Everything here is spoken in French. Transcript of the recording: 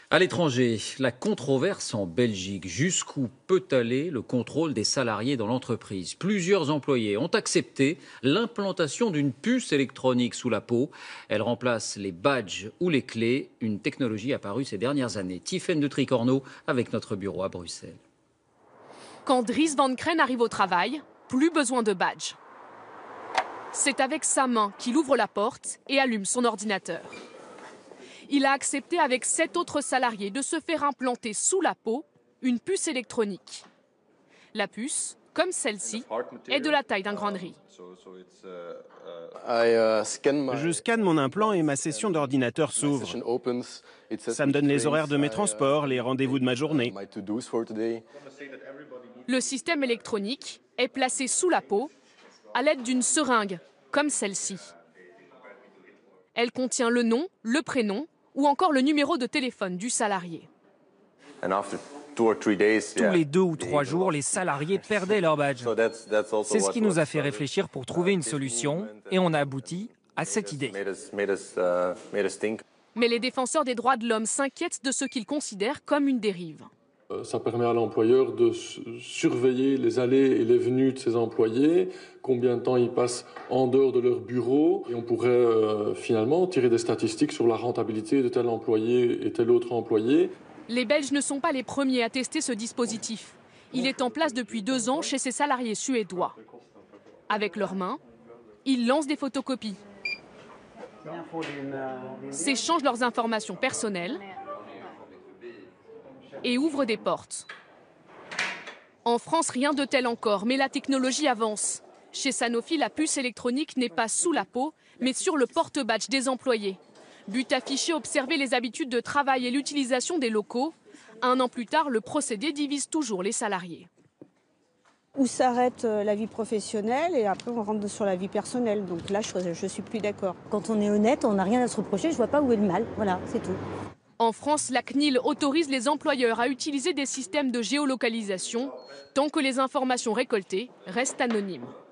À l'étranger, la controverse en Belgique. Jusqu'où peut aller le contrôle des salariés dans l'entreprise? Plusieurs employés ont accepté l'implantation d'une puce électronique sous la peau. Elle remplace les badges ou les clés, une technologie apparue ces dernières années. Tiffaine de Tricorneau avec notre bureau à Bruxelles. Quand Dries Van Kreen arrive au travail, plus besoin de badge. C'est avec sa main qu'il ouvre la porte et allume son ordinateur. Il a accepté avec 7 autres salariés de se faire implanter sous la peau une puce électronique. La puce, comme celle-ci, est de la taille d'un grand riz. Je scanne mon implant et ma session d'ordinateur s'ouvre. Ça me donne les horaires de mes transports, les rendez-vous de ma journée. Le système électronique est placé sous la peau à l'aide d'une seringue, comme celle-ci. Elle contient le nom, le prénom ou encore le numéro de téléphone du salarié. Tous les 2 ou 3 jours, les salariés perdaient leur badge. C'est ce qui nous a fait réfléchir pour trouver une solution et on a abouti à cette idée. Mais les défenseurs des droits de l'homme s'inquiètent de ce qu'ils considèrent comme une dérive. Ça permet à l'employeur de surveiller les allées et les venues de ses employés, combien de temps ils passent en dehors de leur bureau. Et on pourrait finalement tirer des statistiques sur la rentabilité de tel employé et tel autre employé. Les Belges ne sont pas les premiers à tester ce dispositif. Il est en place depuis 2 ans chez ces salariés suédois. Avec leurs mains, ils lancent des photocopies, s'échangent leurs informations personnelles et ouvrent des portes. En France, rien de tel encore, mais la technologie avance. Chez Sanofi, la puce électronique n'est pas sous la peau, mais sur le porte-badge des employés. But affiché, observer les habitudes de travail et l'utilisation des locaux. 1 an plus tard, le procédé divise toujours les salariés. Où s'arrête la vie professionnelle et après on rentre sur la vie personnelle. Donc là, je suis plus d'accord. Quand on est honnête, on n'a rien à se reprocher, je vois pas où est le mal. Voilà, c'est tout. En France, la CNIL autorise les employeurs à utiliser des systèmes de géolocalisation tant que les informations récoltées restent anonymes.